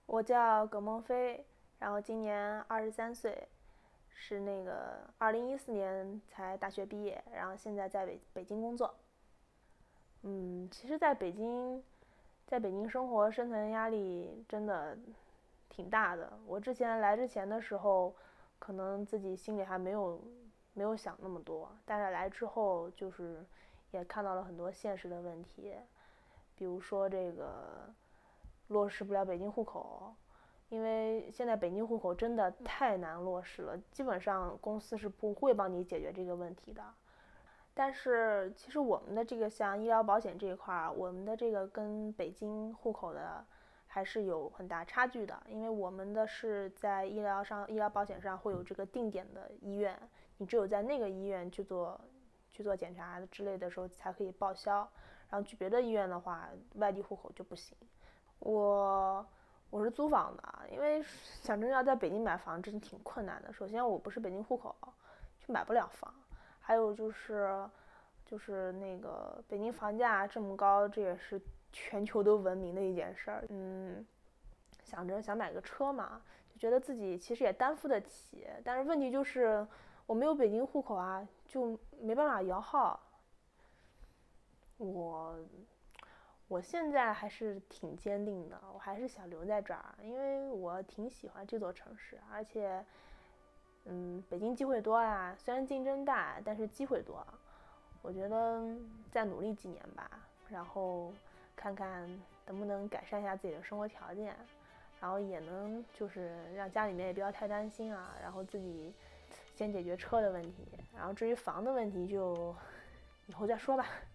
我叫葛梦飞，然后今年23岁，是那个2014年才大学毕业，然后现在在北京工作。其实在北京生活，生存压力真的挺大的。我来之前的时候，可能自己心里还没有想那么多，但是来之后就是也看到了很多现实的问题，比如说这个落实不了北京户口，因为现在北京户口真的太难落实了，基本上公司是不会帮你解决这个问题的。但是其实我们的这个像医疗保险这一块我们的这个跟北京户口的还是有很大差距的，因为我们的是在医疗保险上会有这个定点的医院，你只有在那个医院去做检查之类的时候才可以报销，然后去别的医院的话，外地户口就不行。我是租房的，因为想真要在北京买房真的挺困难的。首先我不是北京户口，就买不了房，还有就是那个北京房价这么高，这也是全球都闻名的一件事儿。想着想买个车嘛，就觉得自己其实也担负得起，但是问题就是我没有北京户口啊，就没办法摇号。我我现在还是挺坚定的，我还是想留在这儿，因为我挺喜欢这座城市，而且，北京机会多啊，虽然竞争大，但是机会多。我觉得再努力几年吧，然后看看能不能改善一下自己的生活条件，然后也能就是让家里面也不要太担心啊，然后自己先解决车的问题，然后至于房的问题就以后再说吧。